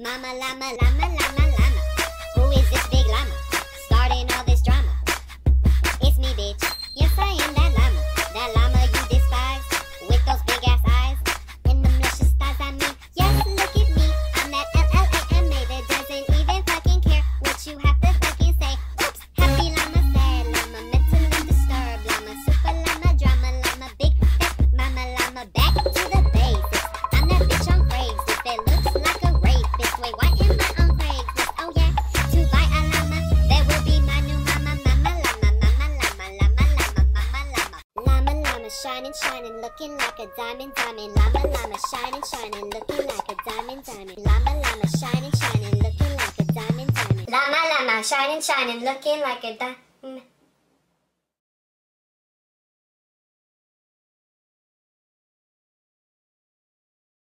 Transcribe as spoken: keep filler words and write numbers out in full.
Mama llama, llama, llama, llama. Who is this big llama? Starting all this drama. It's me, bitch. Yes, I am that llama. That llama you despise. With those big ass eyes. And them luscious thighs, I mean. Yes, look at me. I'm that L L A M A that doesn't even fucking care what you have to fucking say. Oops. Happy llama, sad llama, mentally disturbed llama, super llama, drama llama, big fat mama llama. Back to the basics. I'm that bitch on Craigslist that looks like a rapist. Wait, why am I on Craigslist? Oh yeah, to buy a llama, that will be my new mama, mama llama, mama llama, llama, llama, mama llama. Llama, llama, shining, shining, looking like a diamond, diamond. Llama, llama, shining, shining, looking like a diamond, diamond. Llama, llama, shining, shining, looking like a diamond, diamond. Llama, llama, shining, shining, looking like a diamond.